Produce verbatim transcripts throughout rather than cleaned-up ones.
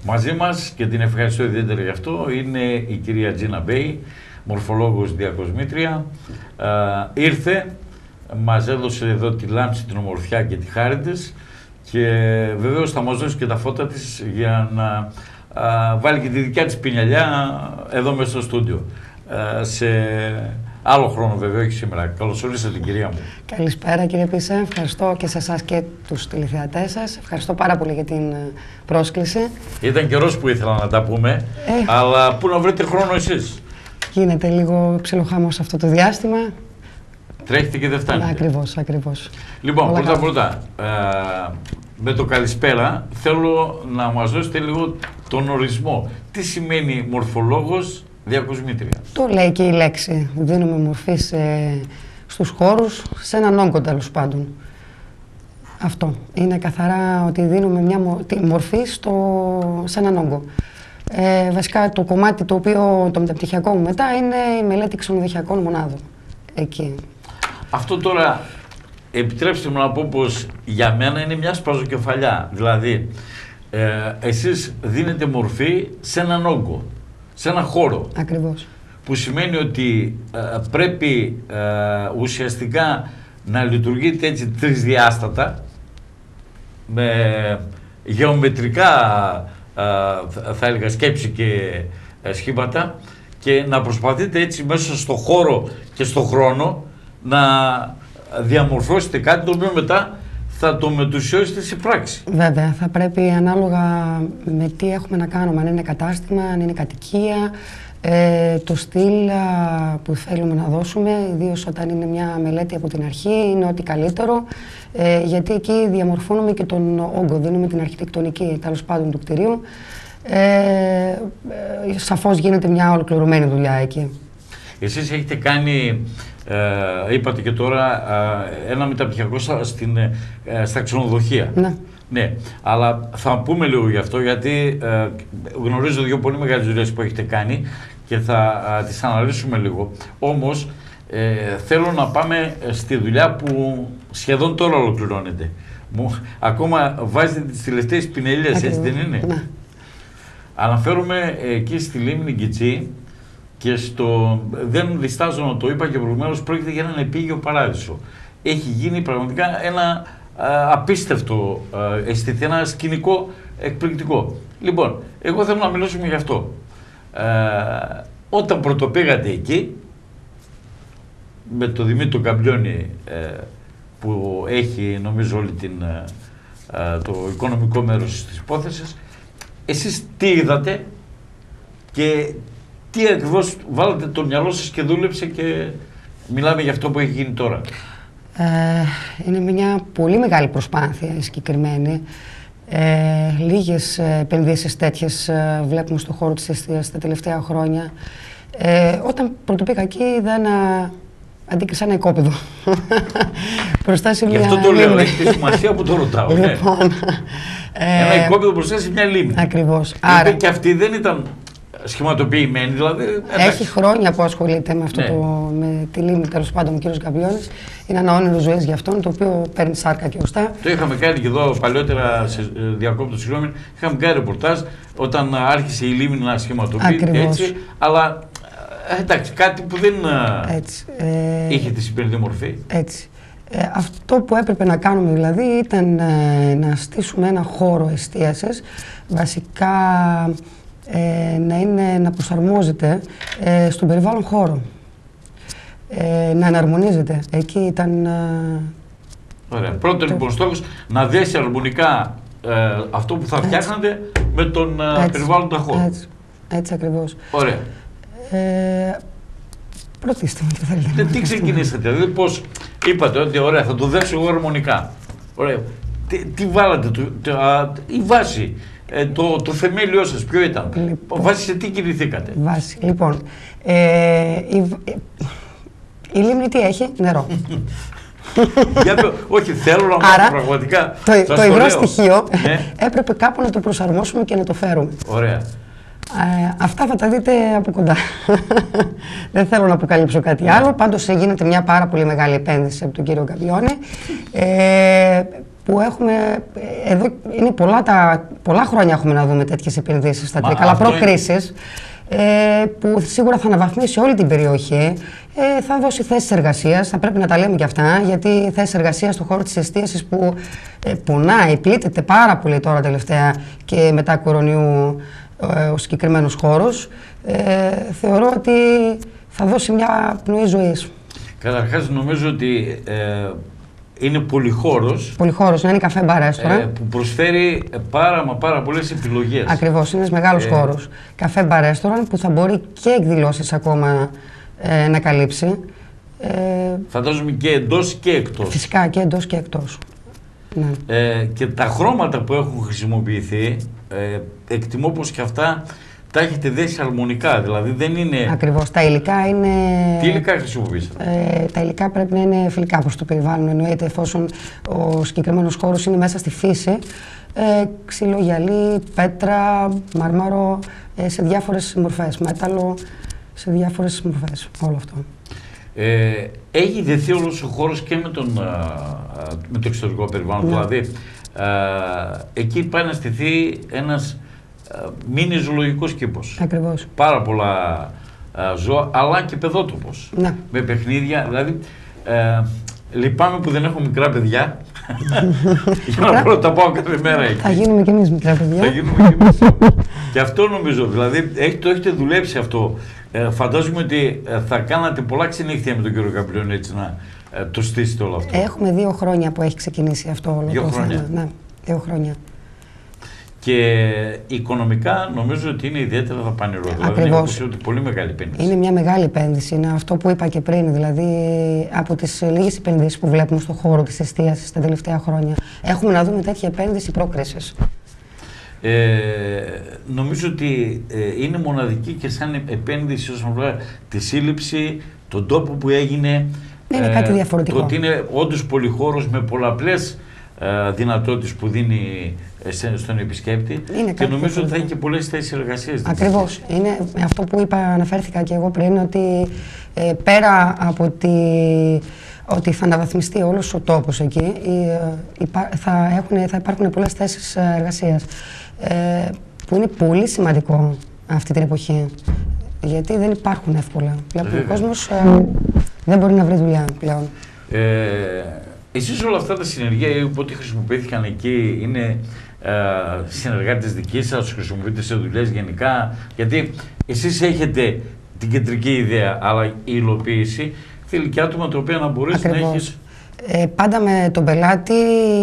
Μαζί μας, και την ευχαριστώ ιδιαίτερα γι' αυτό, είναι η κυρία Τζίνα Μπέι, μορφολόγος διακοσμήτρια. Ε, ήρθε, μας έδωσε εδώ τη λάμψη, την ομορφιά και τη χάρη της και βεβαίως θα μας δώσει και τα φώτα της για να α, βάλει και τη δικιά της πινιαλιά εδώ μέσα στο στούντιο. Ε, σε άλλο χρόνο βέβαια, όχι σήμερα. Καλώς ορίσατε κυρία μου. Καλησπέρα κύριε Πίσα, ευχαριστώ και σε εσάς και τους τηλεθεατές σας. Ευχαριστώ πάρα πολύ για την πρόσκληση. Ήταν καιρός που ήθελα να τα πούμε, ε, αλλά πού να βρείτε χρόνο εσείς? Γίνεται λίγο ψιλοχάμος αυτό το διάστημα. Τρέχετε και δεν φτάνετε. Ακριβώς, ακριβώς. Λοιπόν, πρώτα πρώτα, ε, με το καλησπέρα θέλω να μας δώσετε λίγο τον ορισμό. Τι σημαίνει μορφολόγος διακοσμήτρια? Το λέει και η λέξη. Δίνουμε μορφή σε, στους χώρους, σε έναν όγκο τέλος πάντων. Αυτό. Είναι καθαρά ότι δίνουμε μια μορφή στο, σε έναν όγκο. Ε, βασικά το κομμάτι το οποίο το μεταπτυχιακό μου μετά είναι η μελέτη ξενοδοχειακών μονάδων. Εκεί. Αυτό τώρα, επιτρέψτε μου να πω πως για μένα είναι μια σπαζοκεφαλιά. Δηλαδή, ε, εσείς δίνετε μορφή σε έναν όγκο, σε έναν χώρο. Ακριβώς. Που σημαίνει ότι ε, πρέπει ε, ουσιαστικά να λειτουργείτε έτσι τρισδιάστατα, με γεωμετρικά ε, θα έλεγα σκέψη και ε, σχήματα, και να προσπαθείτε έτσι μέσα στο χώρο και στο χρόνο να διαμορφώσετε κάτι το οποίο μετά θα το μετουσιώσετε σε πράξη. Βέβαια, θα πρέπει ανάλογα με τι έχουμε να κάνουμε, αν είναι κατάστημα, αν είναι κατοικία, ε, το στυλ που θέλουμε να δώσουμε, ιδίως όταν είναι μια μελέτη από την αρχή, είναι ό,τι καλύτερο, ε, γιατί εκεί διαμορφώνουμε και τον όγκο, δίνουμε την αρχιτεκτονική τέλος πάντων του κτηρίου. Ε, ε, σαφώς γίνεται μια ολοκληρωμένη δουλειά εκεί. Εσείς έχετε κάνει, ε, είπατε και τώρα, ε, ένα μεταπτυχιακό στην, ε, στα ξενοδοχεία. Ναι. Ναι, αλλά θα πούμε λίγο γι' αυτό, γιατί ε, γνωρίζω δύο πολύ μεγάλες δουλειές που έχετε κάνει και θα ε, τις αναλύσουμε λίγο. Όμως, ε, θέλω να πάμε στη δουλειά που σχεδόν τώρα ολοκληρώνεται. Μου, ακόμα βάζετε τις τελευταίες πινελιές, έτσι δεν είναι? Ναι. Αναφέρομαι εκεί στη λίμνη Γκιτσί και στο, δεν διστάζω να το είπα και προηγουμένως, πρόκειται για έναν επίγειο παράδεισο. Έχει γίνει πραγματικά ένα α, απίστευτο α, αισθητή, ένα σκηνικό εκπληκτικό. Λοιπόν, εγώ θέλω να μιλήσουμε γι' αυτό. Ε, όταν πρωτοπήγατε εκεί, με το Δημήτρη Καμπιόνι ε, που έχει νομίζω όλη την, ε, το οικονομικό μέρος της υπόθεσης, εσείς τι είδατε και τι ακριβώς βάλατε το μυαλό σας και δούλεψε και μιλάμε για αυτό που έχει γίνει τώρα? Ε, είναι μια πολύ μεγάλη προσπάθεια συγκεκριμένη. Ε, λίγες επενδύσεις τέτοιες ε, βλέπουμε στον χώρο της εστίας τα τελευταία χρόνια. Ε, όταν πρωτοπήκα εκεί είδα ένα αντίκρισα ένα οικόπεδο. Μπροστά σε μια Γι' αυτό το λέω, έχει τη σημασία που το ρωτάω. Λοιπόν, ναι. Ένα οικόπεδο μπροστά σε μια λίμνη. Ακριβώς. Άρα και αυτή δεν ήταν σχηματοποιημένη, δηλαδή. Εντάξει. Έχει χρόνια που ασχολείται με, αυτό ναι. το, με τη λίμνη, τέλος πάντων, ο κύριος Καμπιόνης. Είναι ένα όνειρο ζωής για αυτόν, το οποίο παίρνει σάρκα και οστά. Το είχαμε κάνει και εδώ παλιότερα, σε διακόπτω συγγνώμη, είχαμε κάνει ρεπορτάζ όταν άρχισε η λίμνη να σχηματοποιείται έτσι, αλλά εντάξει, κάτι που δεν έτσι, ε, είχε τη σημερινή μορφή. Έτσι. Ε, αυτό που έπρεπε να κάνουμε δηλαδή ήταν ε, να στήσουμε ένα χώρο εστίασης, βασικά ε, να, είναι, να προσαρμόζεται ε, στον περιβάλλον χώρο, ε, να εναρμονίζεται. Εκεί ήταν... Ε, Ωραία. Πρώτον το... λοιπόν στόχος να δέσει αρμονικά ε, αυτό που θα φτιάχνατε με τον ε, περιβάλλοντα χώρο. Έτσι, έτσι ακριβώς. Ωραία. Ε, Ρωτήστε μου τι θέλετε. Τι ξεκινήσατε, δηλαδή πώς είπατε ότι ωραία θα το δέσω εγώ αρμονικά. Ωραία. Τι, τι βάλατε, το, το, α, η βάση, ε, το, το θεμέλιό σας ποιο ήταν, λοιπόν, βάση σε τι κινηθήκατε? Βάση, λοιπόν, ε, η, η λίμνη τι έχει, νερό. Για το, όχι, θέλω να μάθω πραγματικά. Το, το, το υγρό στοιχείο ναι. έπρεπε κάπου να το προσαρμόσουμε και να το φέρουμε. Ωραία. Ε, αυτά θα τα δείτε από κοντά. Δεν θέλω να αποκαλύψω κάτι άλλο. Πάντως γίνεται μια πάρα πολύ μεγάλη επένδυση από τον κύριο Καμπιόνι. Ε, που έχουμε, εδώ είναι πολλά, τα, πολλά χρόνια έχουμε να δούμε τέτοιες επενδύσεις στα Τρίκαλα, αλλά προ-κρίσης, ε, που σίγουρα θα αναβαθμίσει όλη την περιοχή, ε, θα δώσει θέσεις εργασίας, θα πρέπει να τα λέμε και αυτά, γιατί θέσεις εργασίας στον χώρο της εστίασης που ε, πονάει, πλήττεται πάρα πολύ τώρα τελευταία και μετά κορονοϊού ε, ο συγκεκριμένος χώρος, ε, θεωρώ ότι θα δώσει μια πνοή ζωής. Καταρχάς νομίζω ότι ε, είναι πολυχώρος. Πολυχώρος, να είναι καφέ μπαρ ρέστοραν. Ε, που προσφέρει πάρα μα πάρα πολλές επιλογές. Ακριβώς, είναι ένας μεγάλος ε, χώρος. Καφέ μπαρ ρέστοραν που θα μπορεί και εκδηλώσεις ακόμα ε, να καλύψει. Ε, Φαντάζομαι και εντός και εκτός. Φυσικά και εντός και εκτός. Ναι. Ε, και τα χρώματα που έχουν χρησιμοποιηθεί, ε, εκτιμώ πως και αυτά τα έχετε δέσει αρμονικά, δηλαδή δεν είναι... Ακριβώς, τα υλικά είναι... Τι υλικά χρησιμοποιήσατε? Ε, τα υλικά πρέπει να είναι φιλικά προς το περιβάλλον, εννοείται, εφόσον ο συγκεκριμένος χώρος είναι μέσα στη φύση. Ε, ξύλο, γυαλί, πέτρα, μάρμαρο, ε, σε διάφορες μορφές, μέταλλο, σε διάφορες μορφές, όλο αυτό. Ε, έχει δεθεί όλος ο χώρος και με, τον, α, με το εξωτερικό περιβάλλον, ναι. Δηλαδή α, εκεί πάει να στηθεί ένας μίνι ζωολογικός κήπος. Ακριβώς. Πάρα πολλά α, ζώα, αλλά και παιδότοπος. Ναι. Με παιχνίδια, δηλαδή ε, λυπάμαι που δεν έχω μικρά παιδιά. Για να μπορώ να τα πάω κάθε μέρα εκεί. Θα γίνουμε κι εμείς μικρά παιδιά. Θα γίνουμε κι εμείς. Και αυτό νομίζω, δηλαδή έχει, το έχετε δουλέψει αυτό. Ε, φαντάζομαι ότι ε, θα κάνατε πολλά ξενύχτια με τον κύριο Καπηλιώνη έτσι να ε, το στήσετε όλο αυτό. Έχουμε δύο χρόνια που έχει ξεκινήσει αυτό όλο δύο το χρόνια. θέμα. Ναι, δύο χρόνια. Και οικονομικά νομίζω ότι είναι ιδιαίτερα δαπανηρό. Δηλαδή έχω ακούσει ότι πολύ μεγάλη επένδυση. Είναι μια μεγάλη επένδυση. Είναι αυτό που είπα και πριν. Δηλαδή από τις λίγες επενδύσεις που βλέπουμε στον χώρο της εστίασης τα τελευταία χρόνια, έχουμε να δούμε τέτοια επένδυση προ-κρίσης. Ε, νομίζω ότι ε, είναι μοναδική και σαν επένδυση όσον αφορά τη σύλληψη, τον τόπο που έγινε. Είναι ε, κάτι διαφορετικό. Το ότι είναι όντως πολυχώρος με πολλαπλές ε, δυνατότητες που δίνει ε, στον επισκέπτη. Είναι και νομίζω ότι θα έχει και πολλές θέσεις εργασίας. Ακριβώς. Είναι αυτό που είπα, αναφέρθηκα και εγώ πριν, ότι ε, πέρα από τη, ότι θα αναβαθμιστεί όλος ο τόπος εκεί, ε, θα, έχουν, θα υπάρχουν πολλές θέσεις εργασίας. Ε, που είναι πολύ σημαντικό αυτή την εποχή, γιατί δεν υπάρχουν εύκολα. Βλέπουμε ο κόσμος ε, δεν μπορεί να βρει δουλειά πλέον. Ε, εσείς όλα αυτά τα συνεργεία που ό,τι χρησιμοποιήθηκαν εκεί είναι ε, συνεργάτες δικοί σας, χρησιμοποιείτε σε δουλειές γενικά, γιατί εσείς έχετε την κεντρική ιδέα, αλλά η υλοποίηση θέλει και άτομα τα οποία να μπορείς να έχεις. Ε, πάντα με τον πελάτη,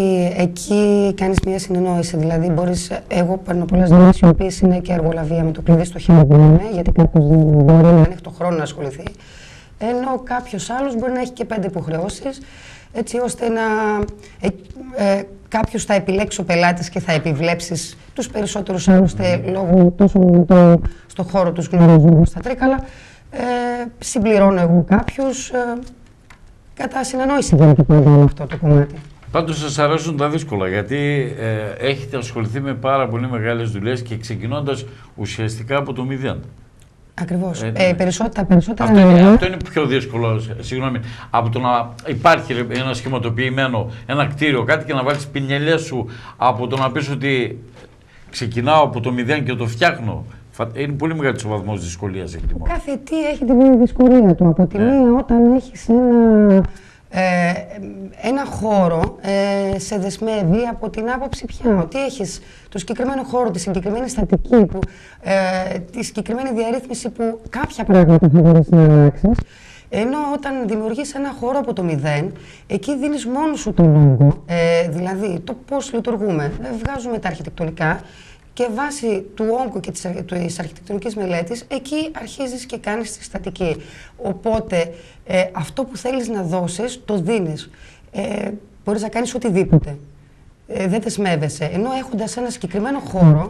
εκεί κάνεις μια συνεννόηση. Δηλαδή, μπορείς, εγώ παίρνω πολλές δουλειές, οι οποίες είναι και εργολαβία με το κλειδί στο χέρι που είναι, γιατί κάποιος δεν μπορεί να έχει το χρόνο να ασχοληθεί. Ενώ κάποιος άλλος μπορεί να έχει και πέντε υποχρεώσεις, έτσι ώστε να. Ε, ε, κάποιος θα επιλέξει ο πελάτης και θα επιβλέψεις τους περισσότερους, άλλωστε λόγω τόσο το, στο χώρο τους γνωρίζουν στα Τρίκαλα. Ε, συμπληρώνω εγώ κάποιους. Ε, Κατά συνεννόηση γίνεται πάντα αυτό το κομμάτι. Πάντως σας αρέσουν τα δύσκολα, γιατί ε, έχετε ασχοληθεί με πάρα πολύ μεγάλες δουλειές και ξεκινώντας ουσιαστικά από το μηδέν. Ακριβώς. Ε, ε, περισσότερα, περισσότερα αυτό, είναι, αυτό είναι πιο δύσκολο, συγγνώμη, από το να υπάρχει ένα σχηματοποιημένο, ένα κτίριο, κάτι και να βάλεις πινελιές σου, από το να πεις ότι ξεκινάω από το μηδέν και το φτιάχνω. Είναι πολύ μεγάλος ο βαθμός δυσκολίας. Κάθε τι έχει την δυσκολία του. Από τη μία, όταν έχεις ένα, ε, ένα χώρο, ε, σε δεσμεύει από την άποψη πια ότι έχεις το συγκεκριμένο χώρο, τη συγκεκριμένη στατική, που, ε, τη συγκεκριμένη διαρρύθμιση που κάποια πράγματα θα μπορείς να αλλάξεις. Ενώ όταν δημιουργείς ένα χώρο από το μηδέν, εκεί δίνεις μόνο σου τον λόγο, ε, δηλαδή το πώς λειτουργούμε. Βγάζουμε τα αρχιτεκτονικά. Και βάσει του όγκου και της, της αρχιτεκτονικής μελέτης, εκεί αρχίζεις και κάνεις τη στατική. Οπότε, ε, αυτό που θέλεις να δώσεις, το δίνεις. Ε, μπορείς να κάνεις οτιδήποτε. Ε, δεν δεσμεύεσαι. Ενώ έχοντας ένα συγκεκριμένο χώρο,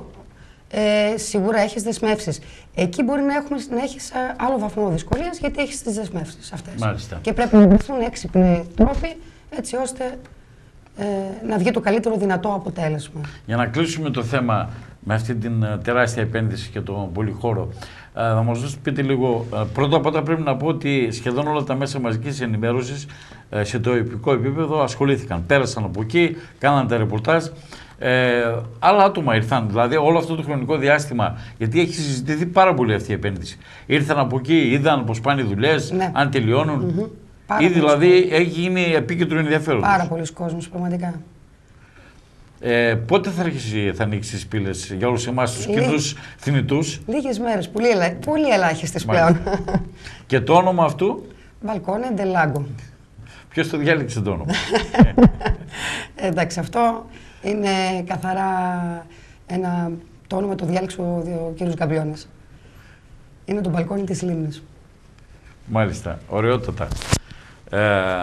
ε, σίγουρα έχεις δεσμεύσεις. Εκεί μπορεί να, έχουμε, να έχεις άλλο βαθμό δυσκολίας, γιατί έχεις τις δεσμεύσεις αυτές. Μάλιστα. Και πρέπει να βρεθούν έξυπνοι τρόποι, έτσι ώστε ε, να βγει το καλύτερο δυνατό αποτέλεσμα. Για να κλείσουμε το θέμα με αυτή την τεράστια επένδυση και τον πολυχώρο, θα μας δώσετε πείτε λίγο. Πρώτα απ' όλα πρέπει να πω ότι σχεδόν όλα τα μέσα μαζικής ενημέρωσης σε το τοπικό επίπεδο ασχολήθηκαν. Πέρασαν από εκεί, κάναν τα ρεπορτάζ. Ε, άλλα άτομα ήρθαν, δηλαδή όλο αυτό το χρονικό διάστημα, γιατί έχει συζητηθεί πάρα πολύ αυτή η επένδυση. Ήρθαν από εκεί, είδαν πως πάνε οι δουλειές, ναι. αν τελειώνουν. Mm-hmm. Ή δηλαδή κόσμος. Έχει γίνει επίκεντρο ενδιαφέροντος. Πάρα πολλοί κόσμος, πραγματικά. Ε, πότε θα, αρχίσει, θα ανοίξει τις πύλες για όλους εμάς τους κοινούς θνητούς? Λίγες μέρες, πολύ, ελα... πολύ ελάχιστες πλέον. Και το όνομα αυτού? Μπαλκόνε ντε Λάγκο. Ποιος το διάλεξε το όνομα? Εντάξει, αυτό είναι καθαρά ένα... Το όνομα το διάλεξε ο, ο κύριος Γκαμπλώνης. Είναι το μπαλκόνι της λίμνης. Μάλιστα, ωραιότατα. Ε,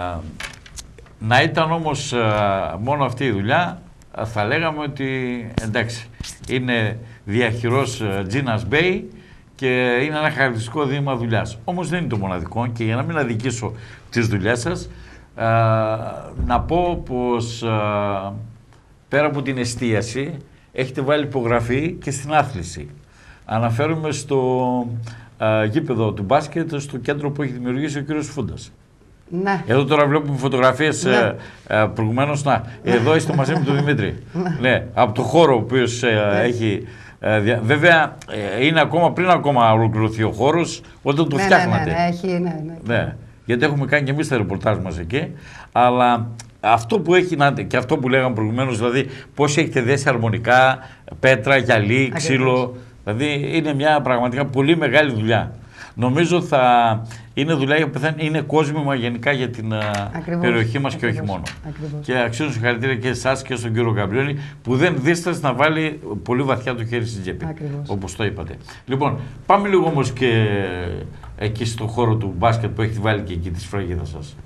να ήταν όμως ε, μόνο αυτή η δουλειά, θα λέγαμε ότι εντάξει, είναι διαχειρός Τζίνας Μπέι και είναι ένα χαρακτηριστικό δείγμα δουλειάς. Όμως δεν είναι το μοναδικό και για να μην αδικήσω τις δουλειές σας, ε, να πω πως ε, πέρα από την εστίαση έχετε βάλει υπογραφή και στην άθληση. Αναφέρομαι στο ε, γήπεδο του μπάσκετ, στο κέντρο που έχει δημιουργήσει ο κύριος Φούντας. Ναι. Εδώ τώρα βλέπουμε φωτογραφίες, ναι. ε, ε, προηγουμένως, να, εδώ είστε μαζί με τον Δημήτρη. Ναι, από το χώρο ο οποίος ε, έχει, ε, δια, βέβαια ε, είναι ακόμα πριν ακόμα ολοκληρωθεί ο χώρος, όταν το ναι, φτιάχνατε. Ναι, ναι, έχει, ναι, ναι. Ναι, γιατί έχουμε κάνει και εμείς τα ρεπορτάζ μας εκεί, αλλά αυτό που έχει να, και αυτό που λέγαμε προηγουμένως, δηλαδή πώς έχετε δέσει αρμονικά, πέτρα, γυαλί, ξύλο, δηλαδή είναι μια πραγματικά πολύ μεγάλη δουλειά. Νομίζω θα είναι δουλειά που θα είναι κόσμημα γενικά για την ακριβώς, περιοχή μας και όχι μόνο. Ακριβώς. Και αξίζουν συγχαρητήρια και εσάς και στον κύριο Γκαμπλώνη που δεν δίστασε να βάλει πολύ βαθιά το χέρι στην τσέπη, όπως το είπατε. Λοιπόν, πάμε λίγο όμως και εκεί στον χώρο του μπάσκετ που έχετε βάλει και εκεί τη σφραγίδα σας.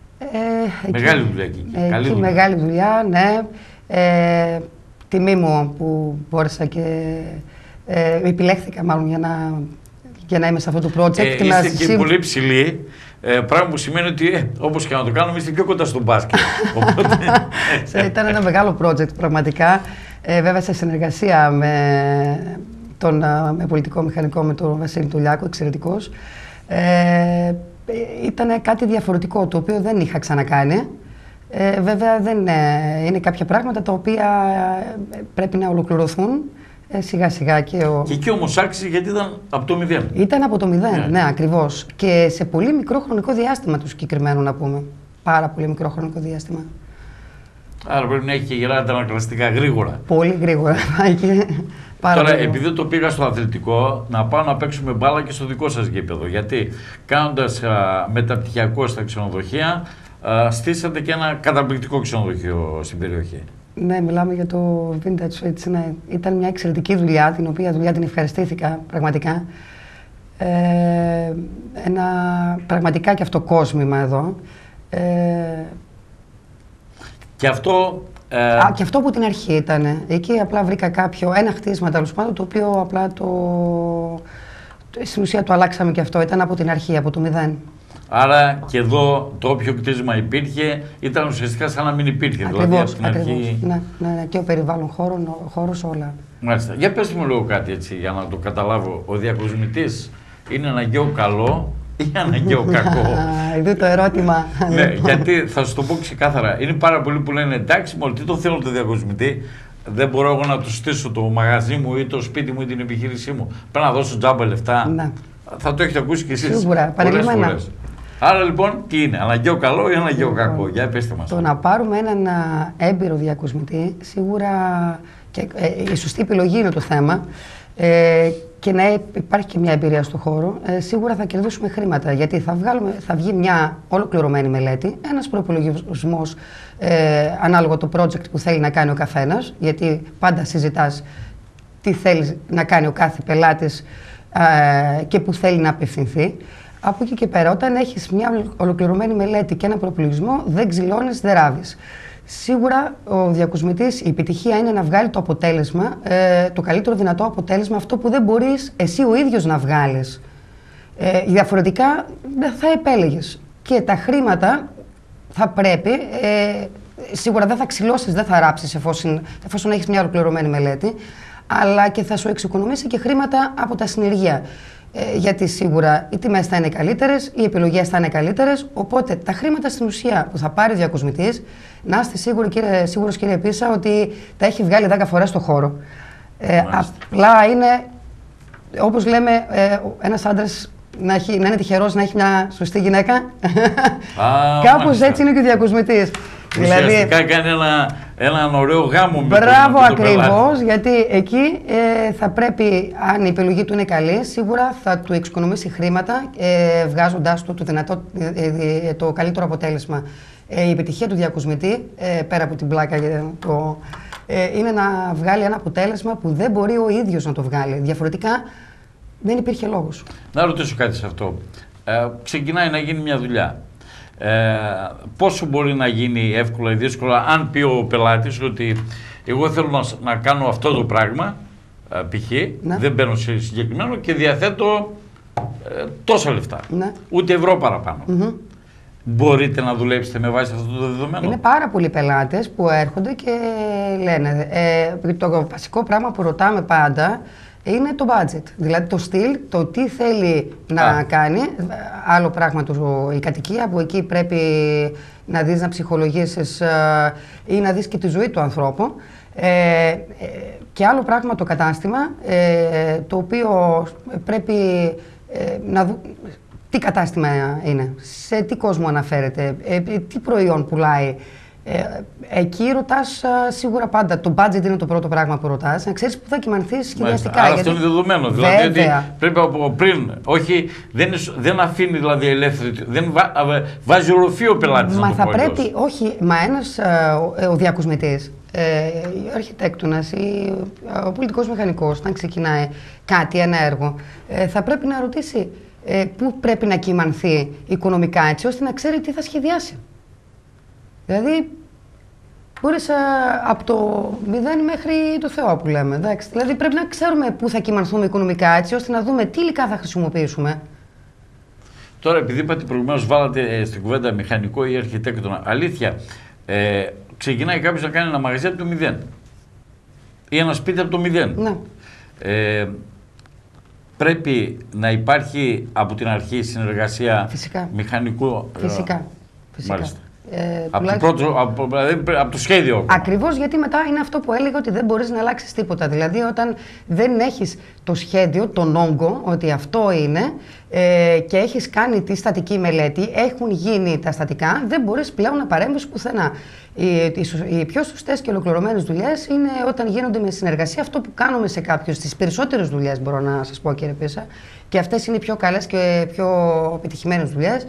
Ε, μεγάλη εκεί, δουλειά εκεί. Ε, Καλή εκεί δουλειά. Μεγάλη δουλειά, ναι. Ε, τιμή μου που μπόρεσα και ε, επιλέχθηκα μάλλον για να... για να είμαι σε αυτό το project. Ε, είστε μας... και πολύ ψηλοί, ε, πράγμα που σημαίνει ότι ε, όπως και να το κάνουμε είστε πιο κοντά στο μπάσκετ. Οπότε... Ήταν ένα μεγάλο project πραγματικά, ε, βέβαια σε συνεργασία με τον με πολιτικό μηχανικό, με τον Βασίλη Τουλιάκο, εξαιρετικός. Ε, ήταν κάτι διαφορετικό, το οποίο δεν είχα ξανακάνει. Ε, βέβαια δεν, ε, είναι κάποια πράγματα τα οποία πρέπει να ολοκληρωθούν. Ε, σιγά σιγά και ο... Και εκεί όμως άξιζε γιατί ήταν από το μηδέν. Ήταν από το μηδέν, yeah. ναι, ακριβώς. Και σε πολύ μικρό χρονικό διάστημα του συγκεκριμένου να πούμε. Πάρα πολύ μικρό χρονικό διάστημα. Άρα πρέπει να έχει και γερά τα ανακλαστικά γρήγορα. Πολύ γρήγορα. Πάρα Τώρα, γρήγορα. Επειδή το πήγα στο αθλητικό, να πάω να παίξουμε μπάλα και στο δικό σας γήπεδο. Γιατί κάνοντας α, μεταπτυχιακό στα ξενοδοχεία, α, στήσατε και ένα καταπληκτικό ξενοδοχείο στην περιοχή. Ναι, μιλάμε για το Vintage Switch, ναι. Ήταν μια εξαιρετική δουλειά, την οποία δουλειά την ευχαριστήθηκα πραγματικά. Ε, ένα πραγματικά και αυτό κόσμημα εδώ. Ε, και αυτό... Ε... Α, και αυτό από την αρχή ήταν. Εκεί απλά βρήκα κάποιο, ένα χτίσμα τέλος πάντων, το οποίο απλά το... στην ουσία το αλλάξαμε και αυτό. Ήταν από την αρχή, από το μηδέν. Άρα και εδώ το όποιο κτίσμα υπήρχε ήταν ουσιαστικά σαν να μην υπήρχε. Ακριβώς, δηλαδή, στην ακριβώς. Αρχή... Ναι, ναι, ναι, και ο περιβάλλον χώρο, ο χώρος, όλα. Μάλιστα. Για πες μου λίγο κάτι έτσι για να το καταλάβω. Ο διακοσμητής είναι αναγκαίο καλό ή αναγκαίο κακό? Εδώ το ερώτημα. Ναι, γιατί θα σου το πω ξεκάθαρα. Είναι πάρα πολλοί που λένε εντάξει, μόλι τι το θέλω το διακοσμητή. Δεν μπορώ εγώ να του στήσω το μαγαζί μου ή το σπίτι μου ή την επιχείρησή μου. Πρέπει να δώσω τζάμπα λεφτά. Ναι. Θα το έχετε ακούσει κι εσείς. Σίγουρα, παρελειμμένα. Άρα λοιπόν, τι είναι, αναγκαίο καλό ή αναγκαίο λοιπόν, κακό? Για πέστε μας. Το να πάρουμε έναν έμπειρο διακοσμητή, σίγουρα και, ε, η σωστή επιλογή είναι το θέμα, ε, και να υπάρχει και μια εμπειρία στο χώρο, ε, σίγουρα θα κερδίσουμε χρήματα. Γιατί θα, βγάλουμε, θα βγει μια ολοκληρωμένη μελέτη, ένας προϋπολογισμός ε, ανάλογα το project που θέλει να κάνει ο καθένας, γιατί πάντα συζητάς τι θέλει να κάνει ο κάθε πελάτης ε, και που θέλει να απευθυνθεί. Από εκεί και πέρα, όταν έχεις μια ολοκληρωμένη μελέτη και ένα προπολογισμό, δεν ξυλώνεις, δεν ράβεις. Σίγουρα ο διακοσμητής, η επιτυχία είναι να βγάλει το αποτέλεσμα, ε, το καλύτερο δυνατό αποτέλεσμα, αυτό που δεν μπορείς εσύ ο ίδιος να βγάλεις. Ε, διαφορετικά δεν θα επέλεγες. Και τα χρήματα θα πρέπει, ε, σίγουρα δεν θα ξυλώσεις, δεν θα ράψεις εφόσον, εφόσον έχεις μια ολοκληρωμένη μελέτη, αλλά και θα σου εξοικονομήσει και χρήματα από τα συνεργεία. Ε, γιατί σίγουρα οι τιμές θα είναι καλύτερες, οι επιλογές θα είναι καλύτερες. Οπότε τα χρήματα στην ουσία που θα πάρει ο διακοσμητής, να είστε σίγουροι, κύριε, σίγουρος κύριε Πίσα, ότι τα έχει βγάλει δέκα φορές στο χώρο. Ε, απλά είναι, όπως λέμε, ε, ένας άντρας να, έχει, να είναι τυχερός να έχει μια σωστή γυναίκα. Α, κάπως έτσι είναι και ο διακοσμητής. Ουσιαστικά δηλαδή, κάνει ένα, έναν ωραίο γάμο με μπράβο, ακριβώς, γιατί εκεί ε, θα πρέπει, αν η επιλογή του είναι καλή, σίγουρα θα του εξοικονομήσει χρήματα, ε, βγάζοντάς του το, δυνατό, ε, ε, το καλύτερο αποτέλεσμα. Ε, η επιτυχία του διακοσμητή, ε, πέρα από την πλάκα, το, ε, είναι να βγάλει ένα αποτέλεσμα που δεν μπορεί ο ίδιος να το βγάλει. Διαφορετικά, δεν υπήρχε λόγος. Να ρωτήσω κάτι σε αυτό. Ε, ξεκινάει να γίνει μια δουλειά. Ε, πόσο μπορεί να γίνει εύκολα ή δύσκολα, αν πει ο πελάτης ότι εγώ θέλω να, να κάνω αυτό το πράγμα, ε, π.χ. Ναι. Δεν μπαίνω σε συγκεκριμένο και διαθέτω ε, τόσα λεφτά, ναι. Ούτε ευρώ παραπάνω. Mm-hmm. Μπορείτε να δουλέψετε με βάση αυτό το δεδομένο? Είναι πάρα πολλοί πελάτες που έρχονται και λένε, ε, το βασικό πράγμα που ρωτάμε πάντα είναι το budget, δηλαδή το στυλ, το τι θέλει να Α. κάνει. Άλλο πράγμα το, η κατοικία, που εκεί πρέπει να δεις, να ψυχολογήσεις ε, ή να δεις και τη ζωή του ανθρώπου. Ε, ε, και άλλο πράγμα το κατάστημα, ε, το οποίο πρέπει ε, να δούμε τι κατάστημα είναι, σε τι κόσμο αναφέρεται, ε, τι προϊόν πουλάει. Ε, εκεί ρωτάς σίγουρα πάντα. Το budget είναι το πρώτο πράγμα που ρωτάς. Να ξέρεις που θα κοιμανθείς σχεδιαστικά. Άρα γιατί... αυτό είναι δεδομένο. Δηλαδή ότι πρέπει από πριν. Όχι, δεν, δεν αφήνει δηλαδή ελεύθερη. Δεν βα, βάζει οροφή ο πελάτης. Μα θα πρέπει, αλλιώς. Όχι, μα ένας ο, ο διακοσμητής, ε, ο αρχιτέκτονας ή ο πολιτικός μηχανικός, όταν ξεκινάει κάτι, ένα έργο, ε, θα πρέπει να ρωτήσει ε, πού πρέπει να κοιμανθεί οικονομικά, έτσι ώστε να ξέρει τι θα σχεδιάσει. Δηλαδή, μπορείς από το μηδέν μέχρι το Θεό που λέμε. Εντάξει. Δηλαδή, πρέπει να ξέρουμε πού θα κοιμανθούμε οικονομικά, έτσι ώστε να δούμε τι υλικά θα χρησιμοποιήσουμε. Τώρα, επειδή είπατε προηγουμένως, βάλατε ε, στην κουβέντα μηχανικό ή αρχιτέκτονα. Αλήθεια, ε, ξεκινάει κάποιος να κάνει ένα μαγαζί από το μηδέν. Ή ένα σπίτι από το μηδέν. Ναι. Ε, πρέπει να υπάρχει από την αρχή συνεργασία Φυσικά. μηχανικού. Φυσικά. Φυσικά. Μάλιστα. Ε, από, το πρώτο, από, δηλαδή, από το σχέδιο. Ακριβώς, γιατί μετά είναι αυτό που έλεγα, ότι δεν μπορείς να αλλάξεις τίποτα. Δηλαδή, όταν δεν έχεις το σχέδιο, τον όγκο, ότι αυτό είναι, ε, και έχεις κάνει τη στατική μελέτη, έχουν γίνει τα στατικά, δεν μπορείς πλέον να παρέμβεις πουθενά. Οι, οι, οι πιο σωστές και ολοκληρωμένες δουλειές είναι όταν γίνονται με συνεργασία. Αυτό που κάνουμε σε κάποιους, στις περισσότερες δουλειές, μπορώ να σας πω, κύριε Πίσα, και αυτές είναι οι πιο καλές και πιο επιτυχημένες δουλειές.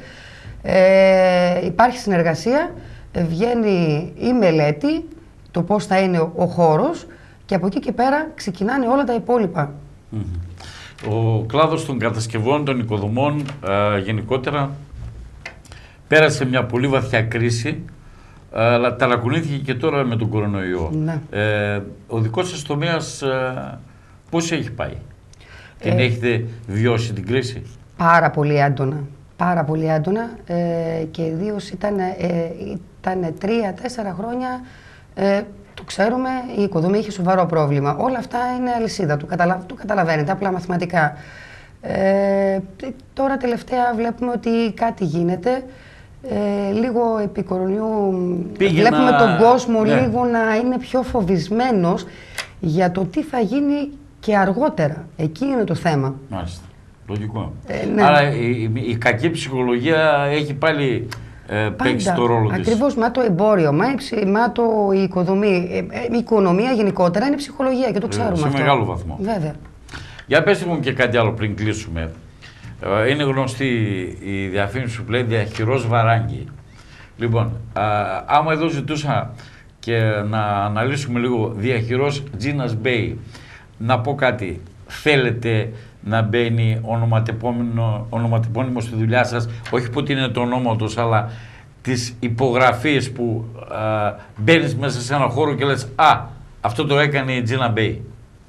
Ε, υπάρχει συνεργασία, βγαίνει η μελέτη, το πώς θα είναι ο χώρος, και από εκεί και πέρα ξεκινάνε όλα τα υπόλοιπα. Mm-hmm. Ο κλάδος των κατασκευών, των οικοδομών ε, γενικότερα πέρασε μια πολύ βαθιά κρίση, ε, αλλά ταρακουνήθηκε και τώρα με τον κορονοϊό. Ναι. Ε, ο δικός σας τομέας ε, πώς έχει πάει? Την ε, έχετε βιώσει την κρίση? Πάρα πολύ έντονα. Πάρα πολύ έντονα ε, και ιδίως ήταν, ε, ήταν τρία-τέσσερα χρόνια, ε, το ξέρουμε, η οικοδομή είχε σοβαρό πρόβλημα. Όλα αυτά είναι αλυσίδα, το, καταλα, το καταλαβαίνετε, απλά μαθηματικά. Ε, τώρα τελευταία βλέπουμε ότι κάτι γίνεται, ε, λίγο επί κορονοϊού, Πήγαινα... βλέπουμε τον κόσμο ναι. λίγο να είναι πιο φοβισμένος για το τι θα γίνει και αργότερα. Εκεί είναι το θέμα. Μάλιστα. Λογικό. Ε, ναι. Άρα η, η, η κακή ψυχολογία έχει πάλι ε, παίξει το ρόλο της. Ακριβώς, μα το εμπόριο, μα, μα το η οικοδομή, ε, η οικονομία γενικότερα είναι ψυχολογία και το ξέρουμε ε, σε αυτό. Σε μεγάλο βαθμό. Βέβαια. Για πέστε μου και κάτι άλλο πριν κλείσουμε. Ε, είναι γνωστή η διαφήμιση που λέει διαχειρός Βαράγγι. Λοιπόν, α, άμα εδώ ζητούσα και να αναλύσουμε λίγο διαχειρός Τζίνας Μπέι, να πω κάτι, θέλετε να μπαίνει ονοματεπώνυμο, ονοματεπώνυμο στη δουλειά σας, όχι που είναι το ονόματος, αλλά τις υπογραφίες που α, μπαίνεις μέσα σε ένα χώρο και λες «Α, αυτό το έκανε η Τζίνα Μπέι».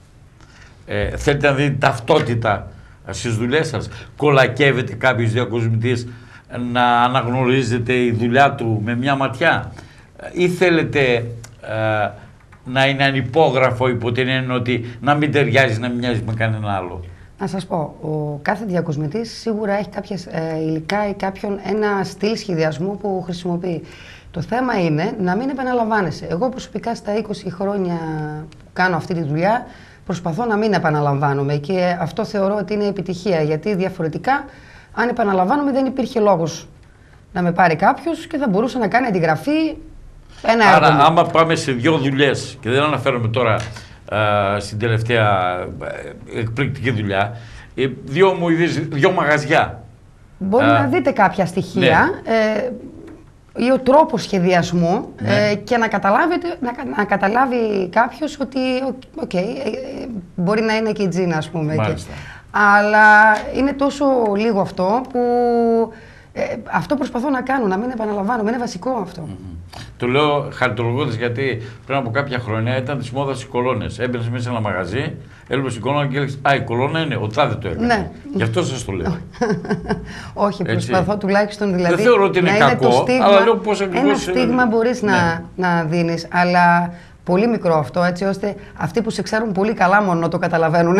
Ε, θέλετε να δείτε ταυτότητα στις δουλειές σας? Κολακεύεται κάποιος διακοσμητής να αναγνωρίζετε η δουλειά του με μια ματιά? Ή θέλετε ε, να είναι ανυπόγραφο υπό την έννοια ότι να μην ταιριάζει, να μην μοιάζει με κανένα άλλο? Να σας πω, ο κάθε διακοσμητής σίγουρα έχει κάποιες ε, υλικά ή κάποιον ένα στυλ σχεδιασμού που χρησιμοποιεί. Το θέμα είναι να μην επαναλαμβάνεσαι. Εγώ προσωπικά στα είκοσι χρόνια που κάνω αυτή τη δουλειά προσπαθώ να μην επαναλαμβάνομαι και αυτό θεωρώ ότι είναι επιτυχία, γιατί διαφορετικά αν επαναλαμβάνομαι δεν υπήρχε λόγος να με πάρει κάποιος και θα μπορούσε να κάνει αντιγραφή ένα έργο. Άρα άμα πάμε σε δύο δουλειές και δεν αναφέρομαι τώρα α, στην τελευταία ε, εκπληκτική δουλειά, ε, δύο, μου, δύο μαγαζιά. Μπορεί α, να δείτε κάποια στοιχεία. Ναι. Ε, ή ο τρόπος σχεδιασμού ναι. ε, και να, καταλάβετε, να, να καταλάβει κάποιος ότι okay, ε, μπορεί να είναι και η Τζίνα, ας πούμε. Και, αλλά είναι τόσο λίγο αυτό που ε, αυτό προσπαθώ να κάνω, να μην επαναλαμβάνομαι. Είναι βασικό αυτό. Mm-hmm. Το λέω χαριτολογώντας, γιατί πριν από κάποια χρόνια ήταν της μόδας οι κολόνες. Έμπαινες μέσα σε ένα μαγαζί, έλειπες η κολόνα και έλεγες «Α, η κολόνα είναι, ο τάδε το έκανε». Ναι. Γι' αυτό σας το λέω. Όχι, προσπαθώ έτσι. Τουλάχιστον δηλαδή. Δεν θεωρώ ότι είναι να κακό, είναι το στίγμα, αλλά λέω πώς ακριβώς. Ένα στίγμα μπορείς ναι. να, να δίνεις, αλλά πολύ μικρό αυτό, έτσι ώστε αυτοί που σε ξέρουν πολύ καλά μόνο το καταλαβαίνουν.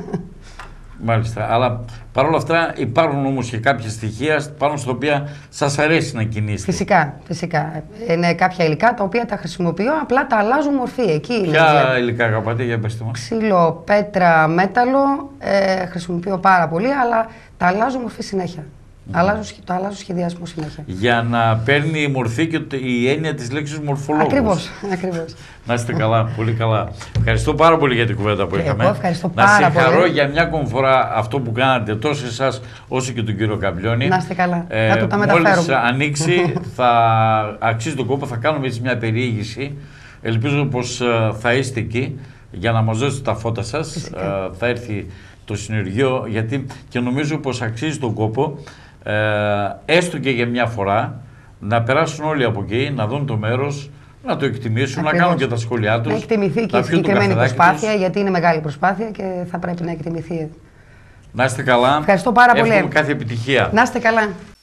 Μάλιστα, αλλά παρόλα αυτά υπάρχουν όμως και κάποια στοιχεία πάνω στα οποία σας αρέσει να κινήσετε. Φυσικά, φυσικά. Είναι κάποια υλικά τα οποία τα χρησιμοποιώ, απλά τα αλλάζουν μορφή. Εκεί ποια είναι. υλικά αγαπάτε, για πέστε μας. Ξύλο, πέτρα, μέταλλο, ε, χρησιμοποιώ πάρα πολύ, αλλά τα αλλάζω μορφή συνέχεια. Mm. Αλλάζω, το αλλάζω σχεδιασμό συνέχεια. Για να παίρνει η μορφή και η έννοια της λέξης μορφολόγος. Ακριβώς, ακριβώς. Να είστε καλά, πολύ καλά. Ευχαριστώ πάρα πολύ για την κουβέντα που και είχαμε. Εγώ ευχαριστώ να πάρα συγχαρώ πολύ. για μια ακόμη φορά αυτό που κάνατε, τόσο εσάς όσο και τον κύριο Καμπιώνη. Να είστε καλά. Ε, να το τα μεταφέρουμε. Μόλις ανοίξει, θα αξίζει τον κόπο, θα κάνουμε έτσι μια περιήγηση. Ελπίζω πως θα είστε εκεί για να μας δώσετε τα φώτα σας. Ε, θα έρθει το συνεργείο, γιατί και νομίζω πως αξίζει τον κόπο. Ε, έστω και για μια φορά, να περάσουν όλοι από εκεί, να δουν το μέρος, να το εκτιμήσουν, ακριβώς. Να κάνουν και τα σχόλιά τους. Να εκτιμηθεί και η συγκεκριμένη προσπάθεια, τους. Γιατί είναι μεγάλη προσπάθεια και θα πρέπει να εκτιμηθεί. Να είστε καλά. Ευχαριστώ πάρα πολύ. Εύχομαι κάθε επιτυχία. Να είστε καλά.